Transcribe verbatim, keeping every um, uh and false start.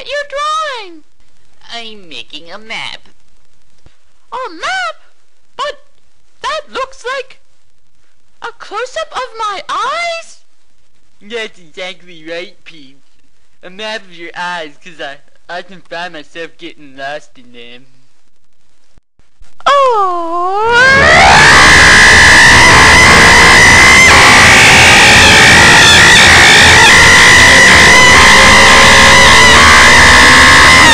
that you're drawing? I'm making a map. A map? But that looks like a close-up of my eyes? That's exactly right, Pete. A map of your eyes, 'cause I, I can find myself getting lost in them. Oh!